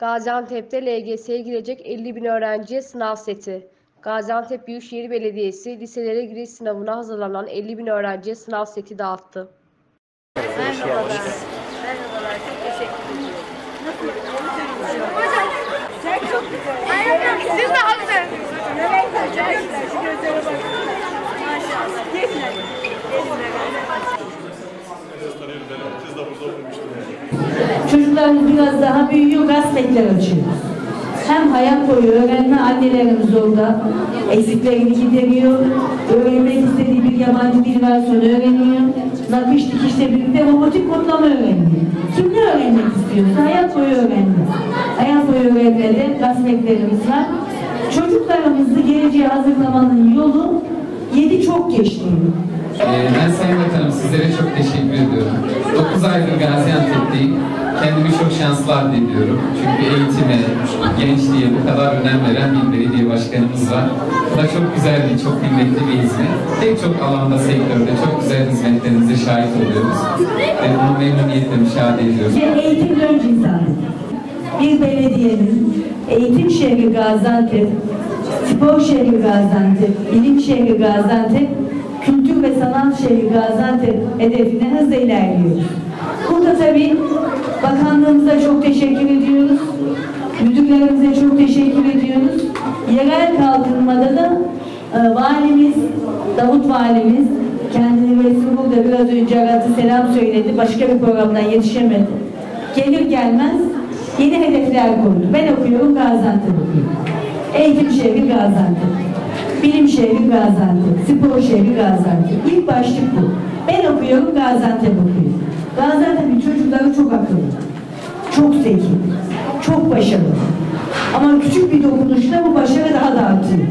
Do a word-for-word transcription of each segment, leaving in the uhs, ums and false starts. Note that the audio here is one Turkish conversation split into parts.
Gaziantep'te L G S'ye girecek elli bin öğrenciye sınav seti. Gaziantep Büyükşehir Belediyesi liselere giriş sınavına hazırlanan elli bin öğrenciye sınav seti dağıttı. Merhabalar. Merhabalar. Çok teşekkür ediyorum. Hocam, sen çok güzel. Siz de güzelsiniz hocam. Evet hocam. Şu gözlere bakın. Maşallah. Gelin hadi. Çocuklarımız biraz daha büyüyor, gaz mektepler açıyoruz. Hem hayat boyu öğrenme, annelerimiz orada eksiklerini gideriyor, öğrenmek istediği bir yabancı dil varsa öğreniyor, nakış dikişle birlikte robotik kodlama öğreniyor. Kim ne öğrenmek istiyorsa hayat boyu öğrenme. Hayat boyu öğrenmede gaz mekteplerimiz var. Çocuklarımızı geleceğe hazırlamanın yolu yedi çok geçti. Ee, ben Sayın Bakanım sizlere çok teşekkür ediyorum. dokuz aydır Gaziantep'teyim. Kendimi çok şanslı addediyorum. Çünkü eğitime, gençliğe bu kadar önem veren bir belediye başkanımız var. Bu da çok güzel bir, çok kıymetli bir hizmet. Pek çok alanda, sektörde çok güzel hizmetlerinize şahit oluyoruz. Ve bunu memnuniyetle müşahede ediyoruz. Eğitim önce insanı. Bir belediyenin eğitim şehri Gaziantep, spor şehri Gaziantep, bilim şehri Gaziantep, kültür ve sanat şehri Gaziantep hedefine hızla ilerliyoruz. Burada tabii bakanlığımıza çok teşekkür ediyoruz. Müdürlerimize çok teşekkür ediyoruz. Yerel kalkınmada da e, valimiz, Davut valimiz kendini resmi burada biraz önce aradı, selam söyledi. Başka bir programdan yetişemedi. Gelir gelmez yeni hedefler koydu. Ben okuyorum, Gaziantep okuyorum. Eğitim şehri Gaziantep. Bilim şehri Gaziantep, spor şehri Gaziantep. İlk başlık bu. Ben okuyorum, Gaziantep okuyorum. Gaziantep'in çocukları çok akıllı, çok zeki, çok başarılı. Ama küçük bir dokunuşla bu başarı daha da artıyor.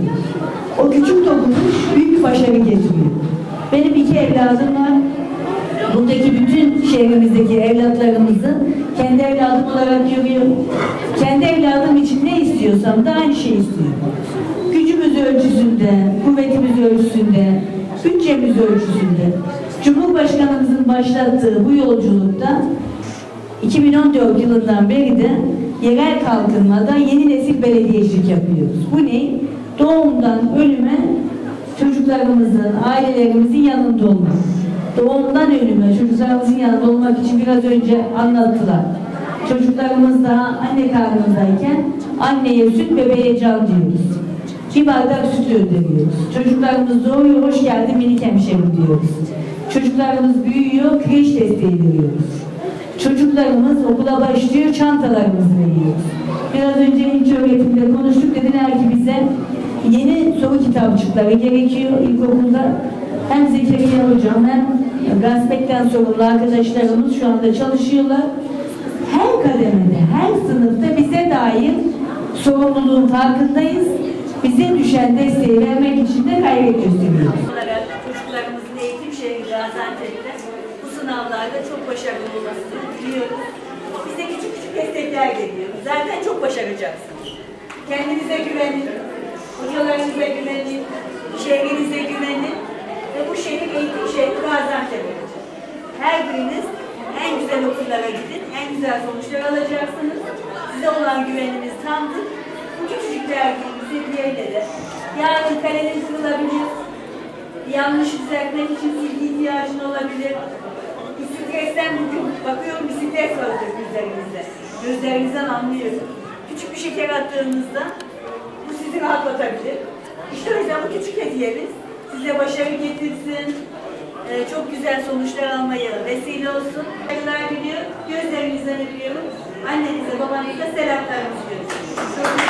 O küçük dokunuş büyük bir başarı getiriyor. Benim iki evladım var. Buradaki bütün şehrimizdeki evlatlarımızı kendi evladım olarak görüyorum. Kendi evladım için ne istiyorsam da aynı şeyi istiyorum. Gücümüz ölçüsünde, kuvvetimiz ölçüsünde, bütçemiz ölçüsünde, Cumhurbaşkanımızın başlattığı bu yolculukta iki bin on dört yılından beri de yerel kalkınmada yeni nesil belediyecilik yapıyoruz. Bu ne? Doğumdan ölüme çocuklarımızın, ailelerimizin yanında olmak. Doğumdan ölüme çocuklarımızın yanında olmak için biraz önce anlattılar. Çocuklarımız daha anne karnındayken anneye süt, bebeğe can diyoruz. Bir bardak süt gönderiyoruz. Çocuklarımız doğuyor, hoş geldin minik hemşerim diyoruz. Çocuklarımız büyüyor, kreş desteği veriyoruz. Çocuklarımız okula başlıyor, çantalarımızı veriyoruz. Biraz önce ilk öğretimde konuştuk, dediler ki bize yeni soru kitapçıkları gerekiyor ilkokulda. Hem Zekeriya Hocam hem Gazpek'ten sorumlu arkadaşlarımız şu anda çalışıyorlar. Her kademede, her sınıfta bize dair sorumluluğun farkındayız. Bize düşen desteği vermek için de gayret gösteriyoruz. Çocuklarımızın eğitim şehri Gaziantep'te bu sınavlarda çok başarılı olmasını diliyoruz. Bize küçük küçük destekler geliyor. Zaten çok başaracaksınız. Kendinize güvenin, hocalarınıza güvenin, şehrinize güvenin ve bu şehir eğitim şehri Gaziantep olacak. Her biriniz en güzel okullara gidin, en güzel sonuçlar alacaksınız. Size olan güvenimiz tamdır. Bu küçücük dergimizi diğerle de yarın kaleniz kırılabilir, yanlış düzeltmek için silgi ihtiyacın olabilir. Stresten bugün bakıyorum bisiklet vardır gözlerinizde. Gözlerinizden anlıyorum. Küçük bir şeker attığınızda bu sizi rahatlatabilir. İşte o yüzden bu küçük hediyemiz size başarı getirsin, ee, çok güzel sonuçlar almaya vesile olsun. Saygılar diliyorum, gözlerinizden öpüyorum. Annenize, babanıza selamlarımızı gönderiyorum.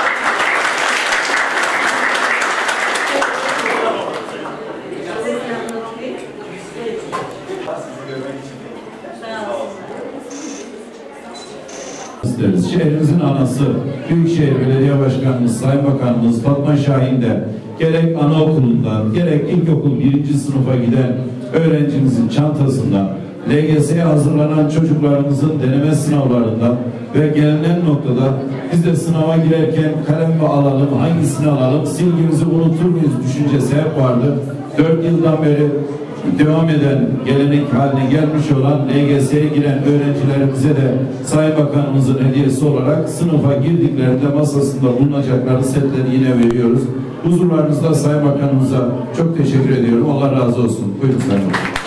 isteriz. Şehrimizin anası, Büyükşehir Belediye Başkanımız, Sayın Bakanımız Fatma Şahin de gerek anaokulundan, gerek ilkokul birinci sınıfa giden öğrencimizin çantasından, L G S'ye hazırlanan çocuklarımızın deneme sınavlarından ve gelinen noktada biz de sınava girerken kalem mi alalım, hangisini alalım, silgimizi unutur muyuz düşüncesi hep vardı. Dört yıldan beri devam eden, gelenek haline gelmiş olan L G S'ye giren öğrencilerimize de Sayın Bakanımızın hediyesi olarak sınıfa girdiklerinde masasında bulunacakları setleri yine veriyoruz. Huzurlarınızda Sayın Bakanımıza çok teşekkür ediyorum. Allah razı olsun. Buyurun Sayın Bakan.